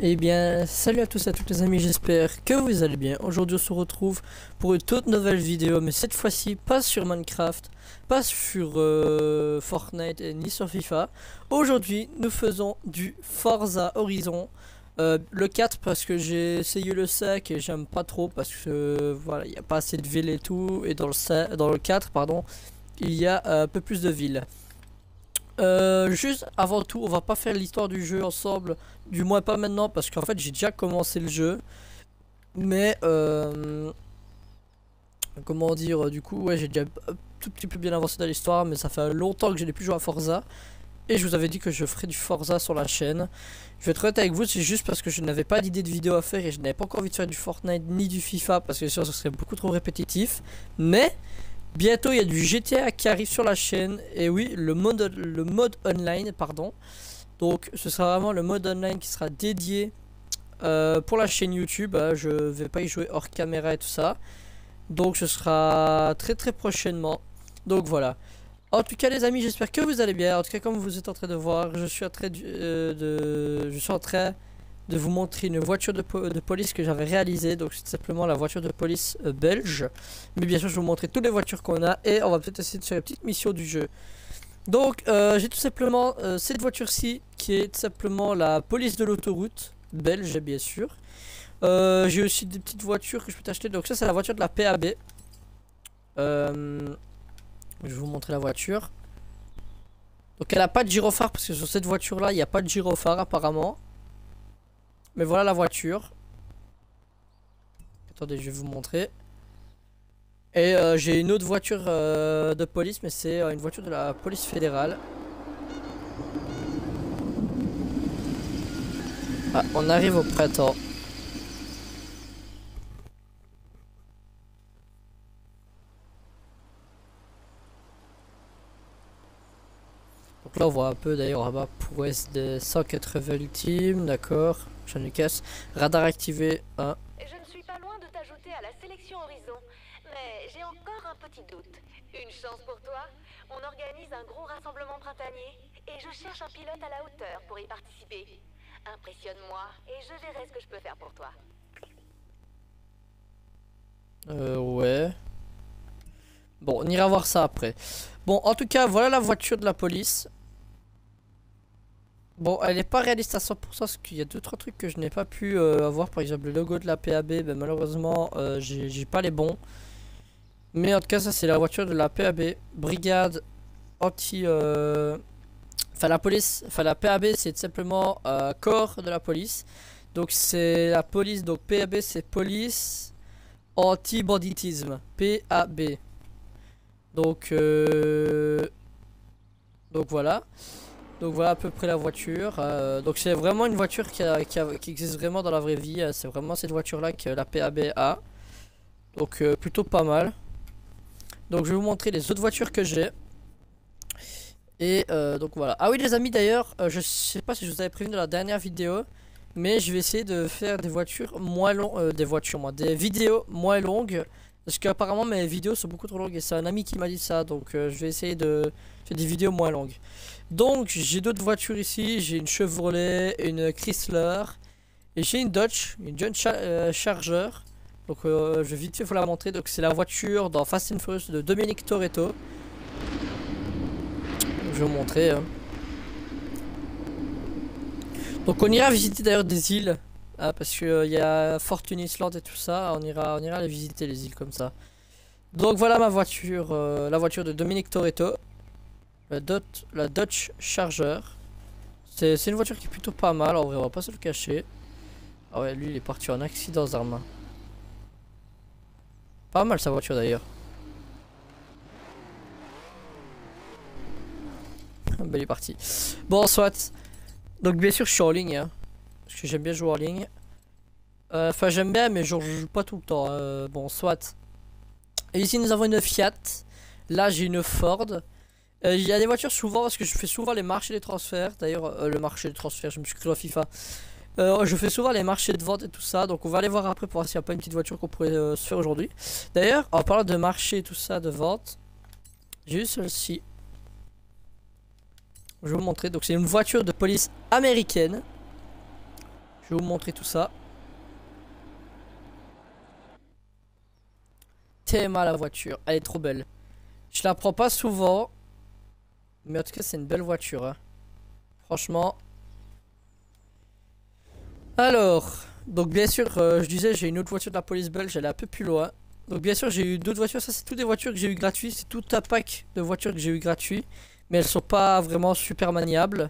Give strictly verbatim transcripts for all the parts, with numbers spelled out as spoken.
Eh bien, salut à tous et à toutes les amis, j'espère que vous allez bien. Aujourd'hui on se retrouve pour une toute nouvelle vidéo, mais cette fois-ci pas sur Minecraft, pas sur euh, Fortnite et ni sur FIFA. Aujourd'hui nous faisons du Forza Horizon, euh, le quatre parce que j'ai essayé le cinq et j'aime pas trop parce que euh, voilà, il n'y a pas assez de villes et tout, et dans le, cinq, dans le quatre pardon, il y a un peu plus de villes. Euh, juste avant tout, on va pas faire l'histoire du jeu ensemble, du moins pas maintenant parce qu'en fait j'ai déjà commencé le jeu. Mais euh, comment dire, du coup ouais j'ai déjà un tout petit peu bien avancé dans l'histoire, mais ça fait longtemps que je n'ai plus joué à Forza. Et je vous avais dit que je ferais du Forza sur la chaîne. Je vais être honnête avec vous, c'est juste parce que je n'avais pas d'idée de vidéo à faire et je n'avais pas encore envie de faire du Fortnite ni du FIFA parce que sinon ce serait beaucoup trop répétitif. Mais bientôt il y a du G T A qui arrive sur la chaîne. Et oui, le mode, le mode online pardon. Donc ce sera vraiment le mode online qui sera dédié euh, pour la chaîne YouTube. Je vais pas y jouer hors caméra et tout ça. Donc ce sera très très prochainement. Donc voilà. En tout cas les amis, j'espère que vous allez bien. En tout cas comme vous êtes en train de voir, je suis en train de, euh, de, je suis en train de vous montrer une voiture de, po de police que j'avais réalisée. Donc c'est simplement la voiture de police euh, belge. Mais bien sûr je vais vous montrer toutes les voitures qu'on a. Et on va peut-être essayer de faire une petite mission du jeu. Donc euh, j'ai tout simplement euh, cette voiture-ci qui est tout simplement la police de l'autoroute belge bien sûr. Euh, j'ai aussi des petites voitures que je peux t'acheter. Donc ça c'est la voiture de la P A B. Euh, je vais vous montrer la voiture. Donc elle a pas de gyrophare parce que sur cette voiture là il n'y a pas de gyrophare apparemment. Mais voilà la voiture. Attendez, je vais vous montrer. Et euh, j'ai une autre voiture euh, de police, mais c'est euh, une voiture de la police fédérale. Ah, on arrive au printemps. Donc là on voit un peu d'ailleurs en bas prouesse de cent quatre-vingts ultimes, d'accord. Jean Lucas, radar activé. Hein. Je ne suis pas loin de t'ajouter à la sélection Horizon, mais j'ai encore un petit doute. Une chance pour toi, on organise un gros rassemblement printanier et je cherche un pilote à la hauteur pour y participer. Impressionne-moi et je verrai ce que je peux faire pour toi. Euh ouais. Bon, on ira voir ça après. Bon, en tout cas, voilà la voiture de la police. Bon, elle n'est pas réaliste à cent pour cent parce qu'il y a deux trois trucs que je n'ai pas pu euh, avoir. Par exemple, le logo de la P A B, ben, malheureusement, euh, j'ai pas les bons. Mais en tout cas, ça c'est la voiture de la P A B. Brigade anti... Euh... Enfin, la police... Enfin, la P A B, c'est tout simplement euh, corps de la police. Donc, c'est la police. Donc, P A B, c'est police anti-banditisme. P A B. Donc, euh... donc voilà. Donc voilà à peu près la voiture. Euh, donc c'est vraiment une voiture qui, a, qui, a, qui existe vraiment dans la vraie vie. C'est vraiment cette voiture là que la P A B a. Donc euh, plutôt pas mal. Donc je vais vous montrer les autres voitures que j'ai. Et euh, donc voilà. Ah oui les amis d'ailleurs, euh, je sais pas si je vous avais prévenu dans la dernière vidéo, mais je vais essayer de faire des voitures moins longues. Euh, des voitures moi, des vidéos moins longues. Parce qu'apparemment mes vidéos sont beaucoup trop longues et c'est un ami qui m'a dit ça. Donc euh, je vais essayer de faire des vidéos moins longues. Donc j'ai d'autres voitures ici. J'ai une Chevrolet, une Chrysler. Et j'ai une Dodge, une John Char euh, Charger. Donc euh, je vais vite fait vous la montrer. Donc c'est la voiture dans Fast and Furious de Dominic Toretto. Je vais vous montrer. Hein. Donc on ira visiter d'ailleurs des îles. Ah, parce qu'il euh, y a Fortune Island et tout ça, on ira, on ira les visiter les îles comme ça. Donc voilà ma voiture, euh, la voiture de Dominic Toretto, la, Dot, la Dodge Charger. C'est une voiture qui est plutôt pas mal, en vrai on va pas se le cacher. Ah ouais, lui il est parti en accident Zarma. Pas mal sa voiture d'ailleurs. Bah il est parti. Bon soit. Donc bien sûr je suis en ligne hein. Parce que j'aime bien jouer en ligne. Enfin, euh, j'aime bien, mais je joue pas tout le temps. Euh, bon, soit. Et ici, nous avons une Fiat. Là, j'ai une Ford. Il euh, y a des voitures souvent, parce que je fais souvent les marchés des transferts. D'ailleurs, euh, le marché des transferts, je me suis créé à FIFA. Euh, je fais souvent les marchés de vente et tout ça. Donc, on va aller voir après pour voir s'il n'y a pas une petite voiture qu'on pourrait euh, se faire aujourd'hui. D'ailleurs, en parlant de marché et tout ça, de vente, j'ai eu celle-ci. Je vais vous montrer. Donc, c'est une voiture de police américaine. Je vais vous montrer tout ça. Tellement la voiture, elle est trop belle. Je la prends pas souvent, mais en tout cas c'est une belle voiture, hein. Franchement. Alors, donc bien sûr, euh, je disais j'ai une autre voiture de la police belge, elle est un peu plus loin. Donc bien sûr j'ai eu d'autres voitures, ça c'est toutes des voitures que j'ai eu gratuites, c'est tout un pack de voitures que j'ai eu gratuit, mais elles sont pas vraiment super maniables.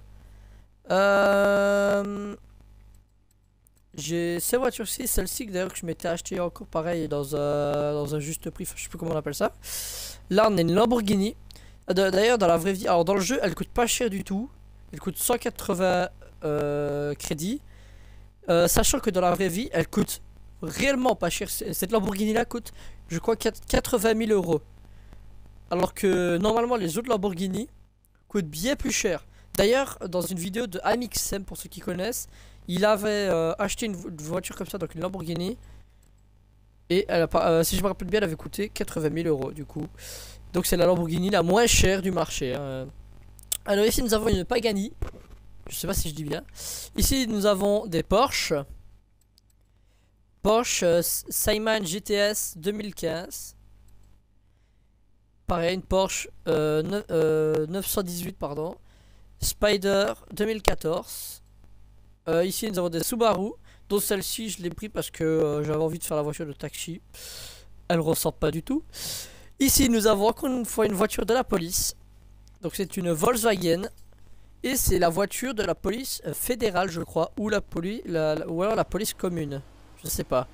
Euh... J'ai ces voitures-ci, celle-ci d'ailleurs que je m'étais acheté encore pareil dans un, dans un juste prix, enfin, je sais plus comment on appelle ça. Là on a une Lamborghini. D'ailleurs dans la vraie vie, alors dans le jeu elle coûte pas cher du tout. Elle coûte cent quatre-vingts euh, crédits. Euh, sachant que dans la vraie vie elle coûte réellement pas cher. Cette Lamborghini là coûte je crois quatre-vingt mille euros. Alors que normalement les autres Lamborghini coûtent bien plus cher. D'ailleurs dans une vidéo de Amixem pour ceux qui connaissent, il avait euh, acheté une, vo une voiture comme ça, donc une Lamborghini. Et elle a pas, euh, si je me rappelle bien, elle avait coûté quatre-vingt mille euros du coup. Donc c'est la Lamborghini la moins chère du marché, hein. Alors ici nous avons une Pagani. Je sais pas si je dis bien. Ici nous avons des Porsche. Porsche euh, Cayman G T S deux mille quinze. Pareil, une Porsche euh, neuf, euh, neuf cent dix-huit, pardon. Spider deux mille quatorze. Euh, ici nous avons des Subaru, dont celle-ci je l'ai pris parce que euh, j'avais envie de faire la voiture de taxi. Elle ressemble pas du tout. Ici nous avons encore une fois une voiture de la police. Donc c'est une Volkswagen. Et c'est la voiture de la police euh, fédérale je crois. Ou la police la, la, ou alors la police commune. Je sais pas.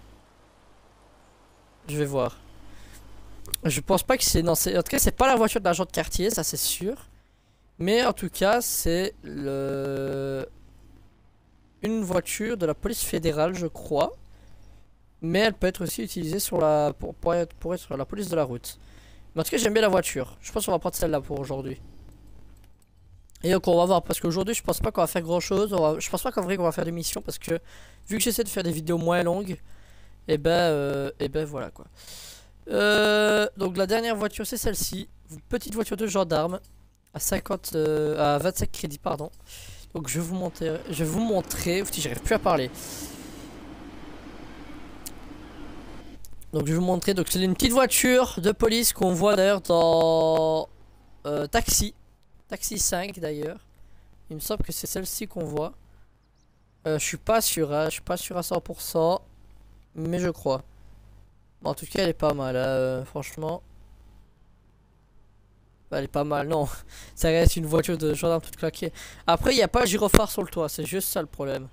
Je vais voir. Je pense pas que c'est... Non, en tout cas c'est pas la voiture de l'agent de quartier, ça c'est sûr. Mais en tout cas c'est le... une voiture de la police fédérale je crois. Mais elle peut être aussi utilisée sur la, pour, pour, être, pour être sur la police de la route. Mais en tout cas j'aime bien la voiture. Je pense qu'on va prendre celle-là pour aujourd'hui. Et donc on va voir parce qu'aujourd'hui je pense pas qu'on va faire grand chose. Va, je pense pas qu'en vrai qu'on va faire des missions parce que vu que j'essaie de faire des vidéos moins longues, et ben, euh, et ben voilà quoi. Euh, donc la dernière voiture c'est celle-ci. Petite voiture de gendarme à cinquante, euh, à vingt-cinq crédits pardon. Donc je vais vous montrer, je vais vous montrer. Ouf, j'arrive plus à parler. Donc je vais vous montrer. Donc c'est une petite voiture de police qu'on voit d'ailleurs dans euh, Taxi, Taxi cinq d'ailleurs. Il me semble que c'est celle-ci qu'on voit. Euh, je suis pas sûr, hein, je suis pas sûr à cent pour cent, mais je crois. Bon, en tout cas elle est pas mal, hein, euh, franchement. Elle est pas mal, non. Ça reste une voiture de gendarme toute claquée. Après, il n'y a pas le gyrophare sur le toit. C'est juste ça le problème.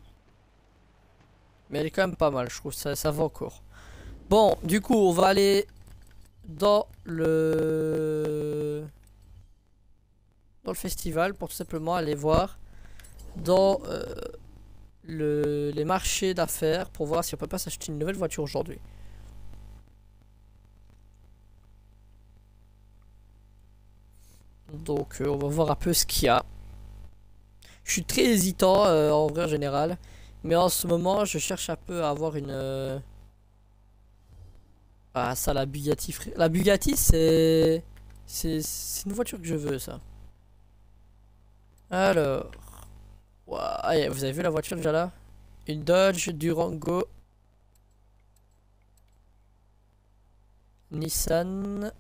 Mais elle est quand même pas mal, je trouve. Ça, ça va encore. Bon, du coup, on va aller dans le... Dans le festival pour tout simplement aller voir dans euh, le... les marchés d'affaires pour voir si on peut pas s'acheter une nouvelle voiture aujourd'hui. Donc euh, on va voir un peu ce qu'il y a. Je suis très hésitant euh, en vrai en général. Mais en ce moment je cherche un peu à avoir une... Euh... Ah ça la Bugatti. La Bugatti c'est... C'est une voiture que je veux ça. Alors... Wow. Ah, vous avez vu la voiture déjà là? Une Dodge Durango. Nissan...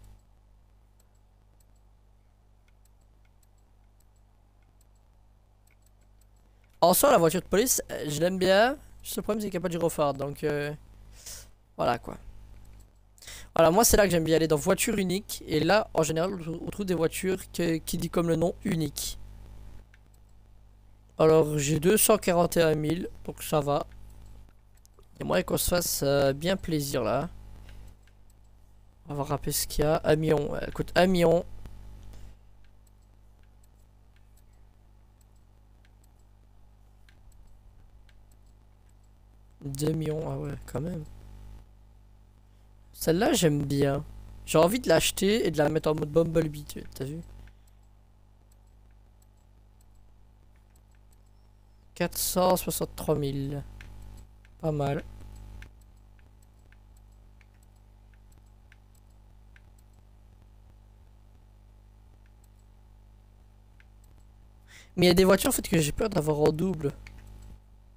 En soi, la voiture de police, je l'aime bien. Juste le problème, c'est qu'il n'y a pas de gyrophare. Donc, euh, voilà quoi. Voilà, moi, c'est là que j'aime bien aller dans voiture unique. Et là, en général, on trouve des voitures que, qui dit comme le nom unique. Alors, j'ai deux cent quarante et un mille. Donc, ça va. Et moi, qu'on se fasse euh, bien plaisir là. On va voir un peu ce qu'il y a. Un million. Ouais, écoute, un million. deux millions, ah ouais, quand même. Celle-là, j'aime bien. J'ai envie de l'acheter et de la mettre en mode Bumblebee, t'as vu? quatre cent soixante-trois mille. Pas mal. Mais il y a des voitures en fait que j'ai peur d'avoir en double.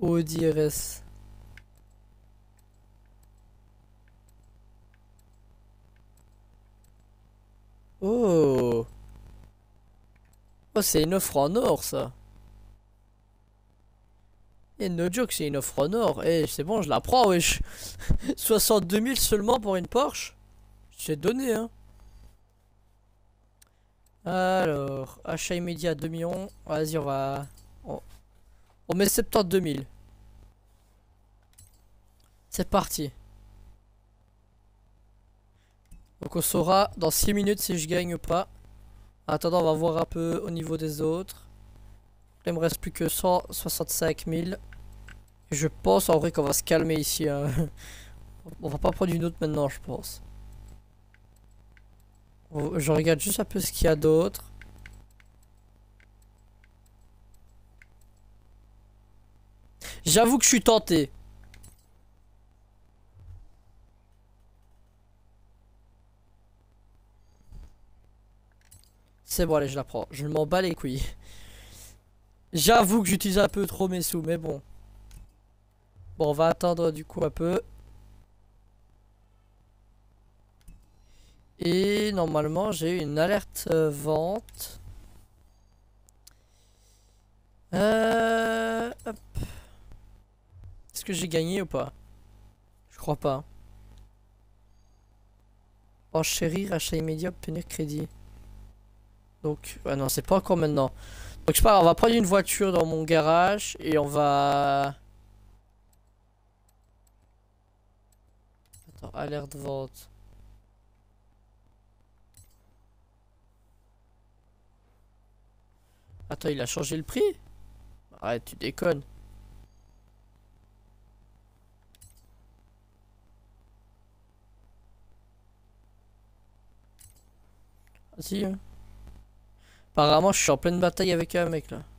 Audi R S. Oh. Oh, c'est une offre en or, ça. Et no joke, c'est une offre en or. Eh, c'est bon, je la prends, wesh. soixante-deux mille seulement pour une Porsche. C'est donné, hein. Alors, achat immédiat deux millions. Vas-y, on va... On, on met soixante-douze mille. C'est parti. Donc on saura dans six minutes si je gagne ou pas. En attendant, on va voir un peu au niveau des autres. Il me reste plus que cent soixante-cinq mille. Et je pense en vrai qu'on va se calmer ici, hein. On va pas prendre une autre maintenant, je pense. Je regarde juste un peu ce qu'il y a d'autre. J'avoue que je suis tenté. C'est bon, allez, je la prends. Je m'en bats les couilles. J'avoue que j'utilise un peu trop mes sous, mais bon. Bon, on va attendre du coup un peu. Et normalement, j'ai eu une alerte euh, vente. Euh, hop. Est-ce que j'ai gagné ou pas? Je crois pas. Enchérir, achat immédiat, obtenir crédit. Donc, ouais, non, c'est pas encore maintenant. Donc, je sais pas, on va prendre une voiture dans mon garage et on va. Attends, alerte vente. Attends, il a changé le prix? Arrête, tu déconnes. Vas-y, hein. Apparemment, je suis en pleine bataille avec un mec là.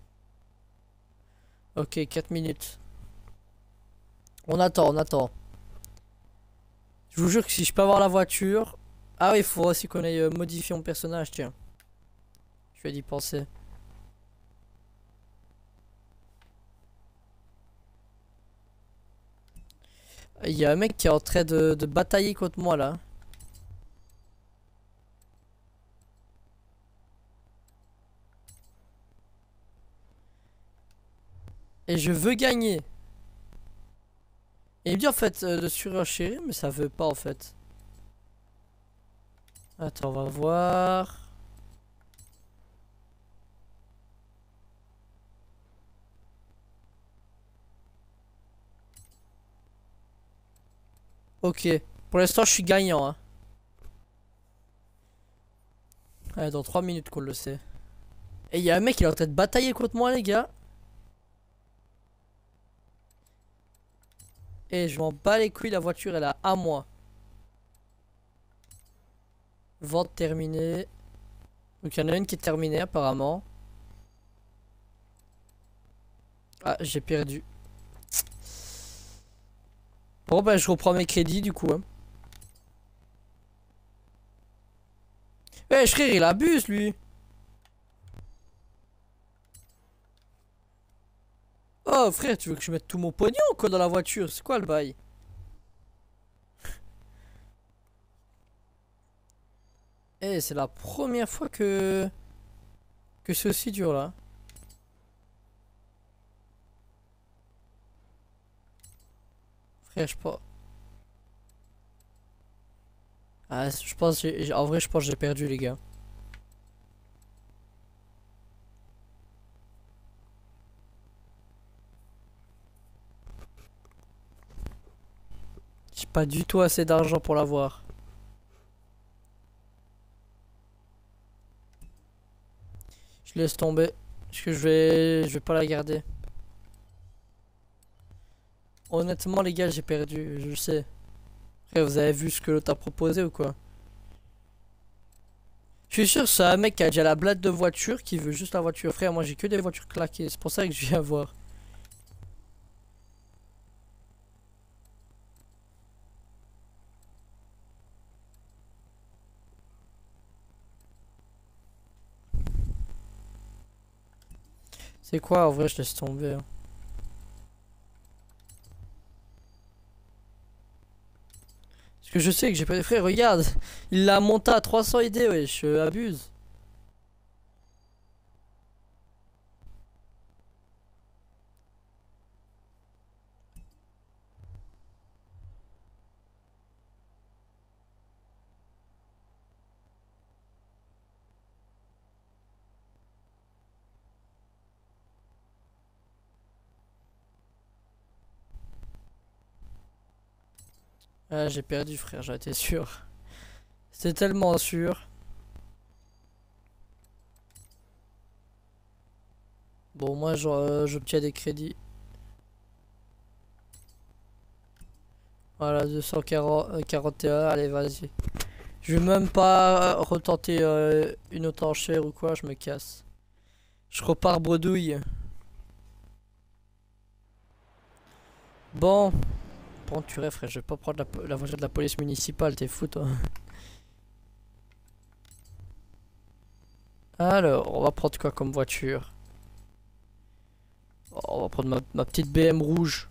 Ok, quatre minutes. On attend, on attend. Je vous jure que si je peux avoir la voiture. Ah oui, il faut aussi qu'on aille euh, modifier mon personnage, tiens. Je vais y penser. Il y a un mec qui est en train de, de batailler contre moi là. Et je veux gagner. Et il me dit en fait euh, de surenchérir, mais ça veut pas en fait. Attends, on va voir. Ok. Pour l'instant, je suis gagnant. Hein. Allez, dans trois minutes qu'on le sait. Et il y a un mec qui est en train de batailler contre moi, les gars. Et je m'en bats les couilles, la voiture elle a à moi. Vente terminée. Donc il y en a une qui est terminée apparemment. Ah, j'ai perdu. Bon bah je reprends mes crédits du coup. Hein. Ouais frère, il abuse lui. Oh frère, tu veux que je mette tout mon pognon ou quoi dans la voiture? C'est quoi le bail? Eh, c'est la première fois que... Que c'est aussi dur là. Frère, je pense... Ah, je pense... j'ai- En vrai, je pense que j'ai perdu les gars. J'ai pas du tout assez d'argent pour l'avoir. Je laisse tomber. Parce que je vais... Je vais pas la garder. Honnêtement les gars, j'ai perdu, je sais. Après, vous avez vu ce que l'autre a proposé ou quoi? Je suis sûr c'est un mec qui a déjà la blade de voiture qui veut juste la voiture. Frère, moi j'ai que des voitures claquées, c'est pour ça que je viens voir. C'est quoi en vrai, je laisse tomber. Hein. Parce que je sais que j'ai pas des frères, regarde. Il l'a monté à trois cents idées, ouais, je abuse. Ah, j'ai perdu, frère, j'en étais sûr. C'était tellement sûr. Bon, moi, euh, j'obtiens des crédits. Voilà, deux cent quarante et un, allez, vas-y. Je vais même pas retenter euh, une autre enchère ou quoi, je me casse. Je repars bredouille. Bon. Bon, tu rêves, frère, je vais pas prendre la, la voiture de la police municipale, t'es fou, toi. Alors, on va prendre quoi comme voiture? Oh, on va prendre ma, ma petite B M rouge.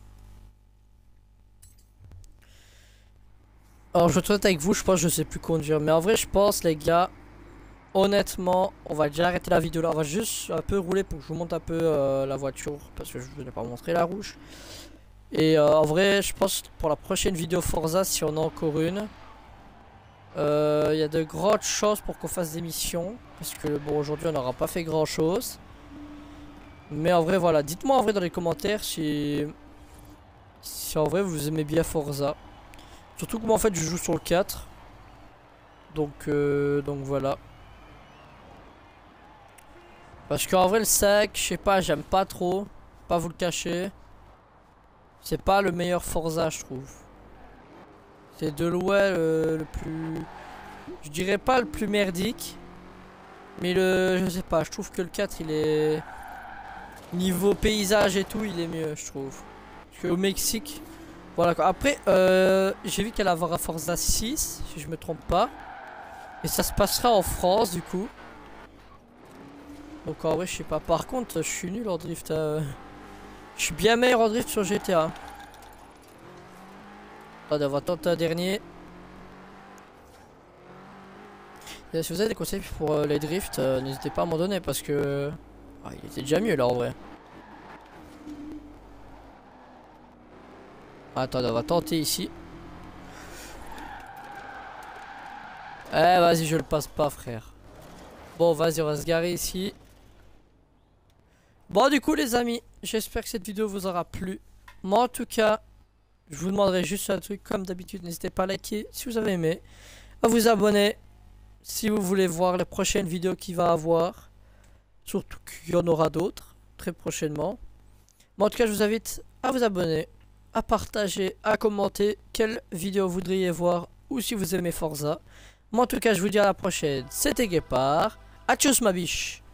Alors, je traite avec vous, je pense que je sais plus conduire. Mais en vrai, je pense, les gars, honnêtement, on va déjà arrêter la vidéo là. On va juste un peu rouler pour que je vous montre un peu euh, la voiture. Parce que je ne vais pas montrer la rouge. Et euh, en vrai, je pense que pour la prochaine vidéo Forza, si on a encore une, il euh, y a de grandes chances pour qu'on fasse des missions. Parce que bon, aujourd'hui, on n'aura pas fait grand chose. Mais en vrai, voilà. Dites-moi en vrai dans les commentaires si, si en vrai vous aimez bien Forza. Surtout que moi en fait je joue sur le quatre. Donc, euh, donc voilà. Parce qu'en vrai le cinq, je sais pas, j'aime pas trop. Pas vous le cacher. C'est pas le meilleur Forza je trouve. C'est de loin le, le plus... Je dirais pas le plus merdique. Mais le... Je sais pas, je trouve que le quatre il est... Niveau paysage et tout il est mieux je trouve. Parce qu'au Mexique... Voilà quoi. Après, euh, j'ai vu qu'elle va avoir un Forza six, si je me trompe pas. Et ça se passera en France du coup. Donc en vrai, je sais pas. Par contre, je suis nul en drift. Euh... Je suis bien meilleur en drift sur G T A. Attendez, on va tenter un dernier. Et si vous avez des conseils pour euh, les drifts, euh, n'hésitez pas à m'en donner parce que... Ah, il était déjà mieux là en vrai. Attendez, on va tenter ici. Eh, vas-y, je le passe pas, frère. Bon, vas-y, on va se garer ici. Bon, du coup, les amis, j'espère que cette vidéo vous aura plu. Moi, en tout cas, je vous demanderai juste un truc. Comme d'habitude, n'hésitez pas à liker si vous avez aimé. À vous abonner si vous voulez voir les prochaines vidéos qu'il va avoir. Surtout qu'il y en aura d'autres très prochainement. Moi, en tout cas, je vous invite à vous abonner, à partager, à commenter quelle vidéo vous voudriez voir ou si vous aimez Forza. Moi en tout cas je vous dis à la prochaine, c'était Guépard, à tchuss ma biche.